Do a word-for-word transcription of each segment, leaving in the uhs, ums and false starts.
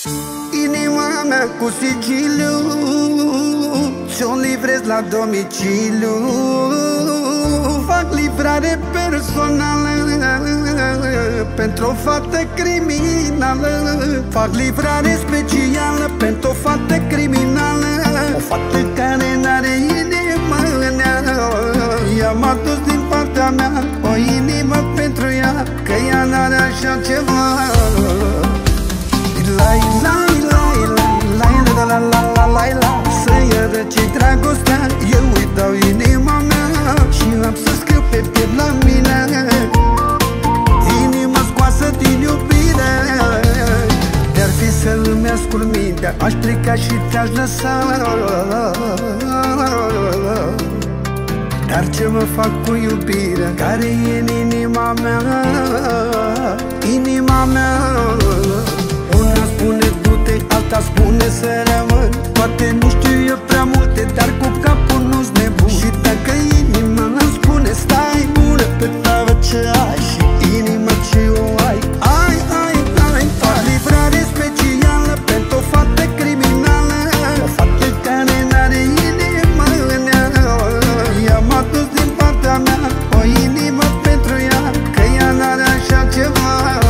Inima mea cu sigiliu ți-o livrez la domiciliu. Fac livrare personală pentru o fată criminală. Fac livrare specială pentru o fată criminală. O fată care n-are inimă în ea. I-am adus din partea mea o inimă pentru ea, că ea n-are așa ceva. Lai, lai, lai, lai, lai, la, la, la, la, la, la. Să-i răci dragostea, eu îi dau inima mea și am să scriu pe piept la mine inima scoasă din iubire. De-ar fi să-mi ascult mintea, aș pleca și te-aș lăsa. Dar ce mă fac cu iubirea care e în inima mea? Inima mea. Una spune du-te, alta spune să rămân. Poate nu știu eu prea multe, dar cu capul nu-s nebun. Și dacă inima îmi spune stai, pune pe tavă ce ai și inima ce o ai. Ai, ai, ai, fac livrare specială pentru o fată criminală. O fată care n-are inimă în ea. I-am adus din partea mea o inimă pentru ea, că ea n-are așa ceva.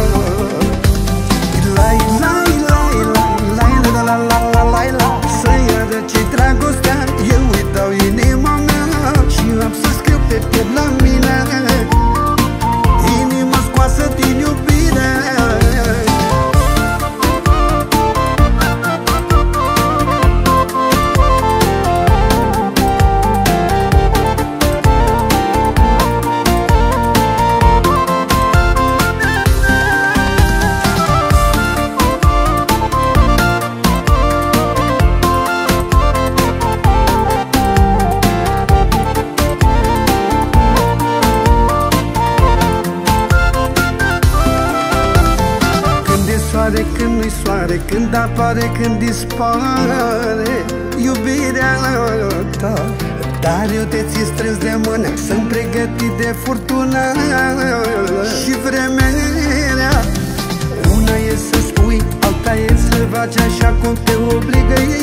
Lai, lai, lai, lai, lai, la, la, la, la, la, la. Să-i răci dragostea, eu îi dau inima mea și am să scriu pe piept la mine inima scoasă din iubire. Când nu-i soare, când apare, când dispare iubirea ta. Dar eu te țin strâns de mână, sunt pregătit de furtună și vremerea. Una e să spui, alta e să faci așa cum te obligă